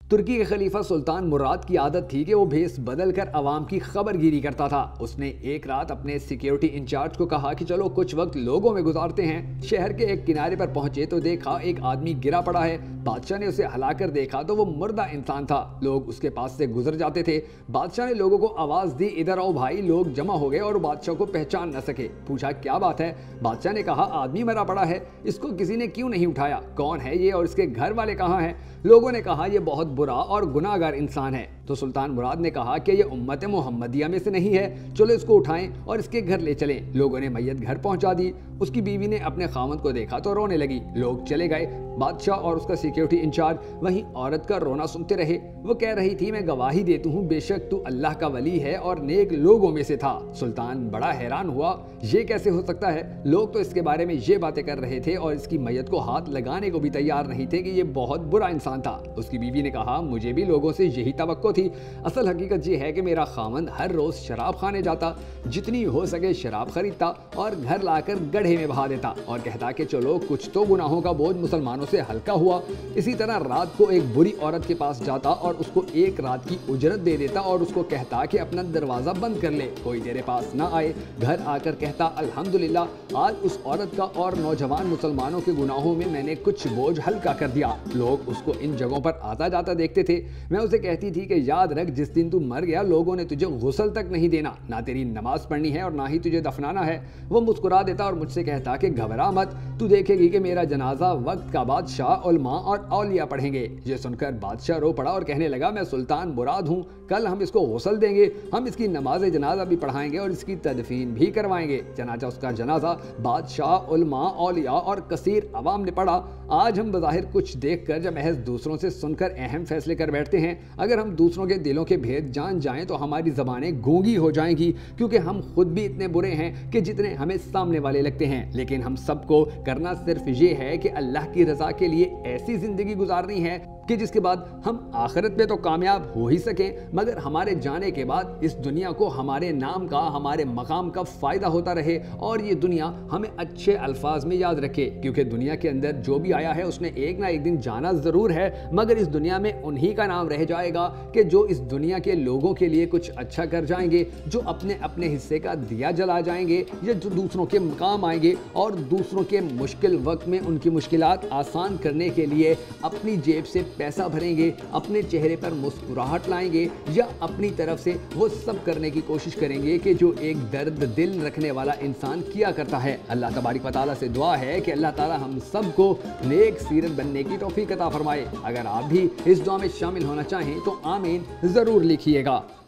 ترکی کے خلیفہ سلطان مراد کی عادت تھی کہ وہ بھیس بدل کر عوام کی خبر گیری کرتا تھا۔ اس نے ایک رات اپنے سیکیورٹی انچارج کو کہا کہ چلو کچھ وقت لوگوں میں گزارتے ہیں۔ شہر کے ایک کنارے پر پہنچے تو دیکھا ایک آدمی گرا پڑا ہے۔ بادشاہ نے اسے ہلا کر دیکھا تو وہ مردہ انسان تھا۔ لوگ اس کے پاس سے گزر جاتے تھے۔ بادشاہ نے لوگوں کو آواز دی، ادھر آؤ بھائی۔ لوگ جمع ہو گئے اور بادشاہ کو پہچان نہ سکے۔ پوچھا کیا بات ہے؟ بادشاہ نے کہا آدمی مرا پڑا ہے، اس کو کسی نے کیوں نہیں اٹھایا؟ کون ہے یہ اور اس کے گھر والے کہاں ہیں؟ لوگوں نے کہا یہ بہت برا اور گناہگار انسان ہے۔ تو سلطان مراد نے کہا کہ یہ امت محمدیہ میں سے نہیں ہے، چلو اس کو اٹھائیں اور اس کے گھر لے چلیں۔ لوگوں نے میت گھر پہنچا دی۔ اس کی بیوی نے اپنے خاوند کو دیکھا تو رونے لگی۔ لوگ چلے گئے۔ بادشاہ اور اس کا سیکیورٹی انچارج وہیں عورت کا رونا سنتے رہے۔ وہ کہہ رہی تھی میں گواہی دیتی ہوں بے شک تو اللہ کا ولی ہے اور نیک لوگوں میں سے تھا۔ سلطان بڑا حیران ہوا، یہ کیسے ہو سکتا ہے؟ لوگ تو اس کے بارے میں یہ باتیں کر رہے تھے اور اس کی میت کو ہاتھ لگانے کو بھی تیار نہیں تھے کہ یہ بہت برا انسان تھا۔ اس کی بیوی نے کہا مجھے بھی لوگوں سے یہی توقع تھی۔ اصل حقیقت یہ ہے کہ میرا خاوند ہر روز شراب خانے جاتا، جتنی ہو سکے شراب خریدتا اور گھر لا کر گڑھے میں بہا دیتا اور کہتا کہ چلو کچھ تو گناہوں کا بوجھ مسلمانوں سے ہلکا ہوا۔ اسی طرح رات کو ایک بری عورت کے پاس جاتا اور اس کو ایک رات کی اجرت دے دیتا اور اس کو کہتا کہ اپنا دروازہ بند کر لے، کوئی تیرے پاس نہ آئے۔ گھر آ کر کہتا الحمدللہ آج اس عورت کا اور نوجوان مسلمانوں کے گناہوں میں میں نے کچھ بوجھ ہلکا کر دیا۔ لوگ اس کو ان جگہوں پر آتا جاتا دیکھتے تھے۔ میں اسے کہتی تھی کہ یاد رکھ جس دن تو مر گیا لوگوں نے تجھے غسل تک نہیں دینا، نہ تیری نماز پڑھنی ہے اور نہ ہی تجھے دفنانا ہے۔ وہ مسکرا دیتا اور مجھ سے کہتا کہ گھبرا مت، تو دیکھے گی کہ میرا جنازہ وقت کا بادشاہ علماء اور اولیاء پڑھیں گے۔ یہ سن کر بادشاہ رو پڑا اور کہنے لگا میں سلطان مراد ہوں، کل ہم اس کو غسل دیں گے، ہم اس کی نماز جنازہ بھی پڑھائیں گے اور اس کی تدفین بھی کروائیں گے۔ چنانچہ اس کا جنازہ بادشاہ، علماء، اولیاء اور کثیر عوام نے پڑھا۔ آج ہم بظاہر کچھ دیکھ کر جب محض دوسروں سے سن کر اہم فیصلے کر بیٹھتے ہیں، اگر ہم دوسروں کے دلوں کے بھید جان جائیں تو ہماری زبانیں گونگی ہو جائیں گی، کیونکہ ہم خود بھی اتنے برے ہیں کہ جتنے ہمیں سامنے والے لگتے ہیں۔ لیکن ہم سب کو کرنا صرف یہ ہے کہ اللہ کی رضا کے لیے ایسی زندگی گزارنی ہے کہ جس کے بعد ہم آخرت میں تو کامیاب ہو ہی سکیں، مگر ہمارے جانے کے بعد اس دنیا کو ہمارے نام کا، ہمارے مقام کا فائدہ ہوتا رہے اور یہ دنیا ہمیں اچھے الفاظ میں یاد رکھے، کیونکہ دنیا کے اندر جو بھی آیا ہے اس نے ایک نہ ایک دن جانا ضرور ہے، مگر اس دنیا میں انہی کا نام رہ جائے گا کہ جو اس دنیا کے لوگوں کے لیے کچھ اچھا کر جائیں گے، جو اپنے اپنے حصے کا دیا جلا جائیں گے، یا جو دوسروں کے مقام آئیں گے اور دوسروں کے مشکل وقت میں ان کی مشکلات آسان کرنے کے لیے اپنی جیب سے پیسہ بھریں گے، اپنے چہرے پر مسکراہٹ لائیں گے، یا اپنی طرف سے وہ سب کرنے کی کوشش کریں گے کہ جو ایک درد دل رکھنے والا انسان کیا کرتا ہے۔ اللہ تبارک و تعالیٰ سے دعا ہے کہ اللہ تعالیٰ ہم سب کو نیک سیرت بننے کی توفیق عطا فرمائے۔ اگر آپ بھی اس دعا میں شامل ہونا چاہیں تو آمین ضرور لکھیے گا۔